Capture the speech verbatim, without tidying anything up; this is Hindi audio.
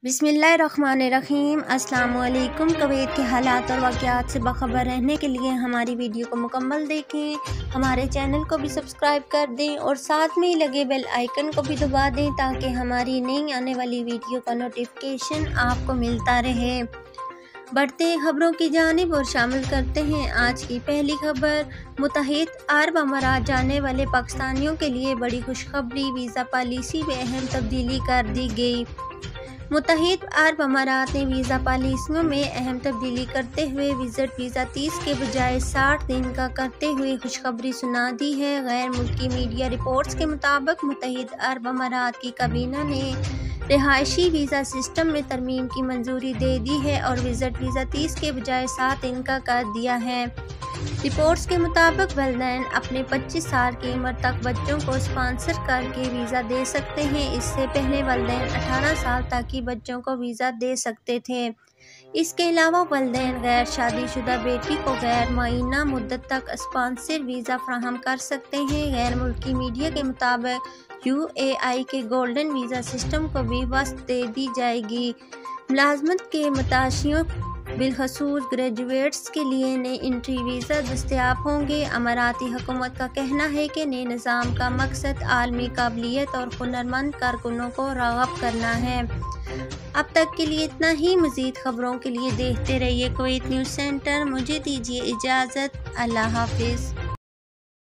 बिस्मिल्लाहिर्रहमानिर्रहीम। अस्सलाम वालेकुम। कुवैत के हालात और वाक़यात से बाखबर रहने के लिए हमारी वीडियो को मुकम्मल देखें। हमारे चैनल को भी सब्सक्राइब कर दें और साथ में ही लगे बेल आइकन को भी दबा दें ताकि हमारी नई आने वाली वीडियो का नोटिफिकेशन आपको मिलता रहे। बढ़ते हैं खबरों की जानिब और शामिल करते हैं आज की पहली खबर। मुत्तहिद अरब अमारात जाने वाले पाकिस्तानियों के लिए बड़ी खुशखबरी, वीज़ा पॉलिसी में अहम तब्दीली कर दी गई। मुत्तहिद अरब अमारात ने वीज़ा पॉलिसियों में अहम तब्दीली करते हुए विजिट वीज़ा तीस के बजाय साठ दिन का करते हुए खुशखबरी सुना दी है। गैर मुल्की मीडिया रिपोर्ट्स के मुताबिक मुत्तहिद अरब अमारात की काबीना ने रिहायशी वीज़ा सिस्टम में तरमीम की मंजूरी दे दी है और विजिट वीज़ा तीस के बजाय सात दिन का कर दिया है। रिपोर्ट्स के मुताबिक वालिदैन अपने पच्चीस साल की उम्र तक बच्चों को स्पॉन्सर करके वीज़ा दे सकते हैं। इससे पहले वालिदैन अठारह साल तक ही बच्चों को वीज़ा दे सकते थे। इसके अलावा वालिदैन गैर शादीशुदा बेटी को गैर मुअय्यना मुद्दत तक स्पॉन्सर वीज़ा फराहम कर सकते हैं। गैर मुल्की मीडिया के मुताबिक यू ए आई के गोल्डन वीज़ा सिस्टम को भी वस्त दे दी जाएगी। मुलाजमत के मुताशियों बिलखसूस ग्रेजुएट्स के लिए नए एंट्री वीज़ा दस्तयाब होंगे। अमाराती हुकूमत का कहना है कि नए निज़ाम का मकसद आलमी काबिलियत और हुनरमंद कारकुनों को राग़ब करना है। अब तक के लिए इतना ही। मज़ीद खबरों के लिए देखते रहिए कुवैत न्यूज़ सेंटर। मुझे दीजिए इजाज़त। अल्लाह हाफिज़।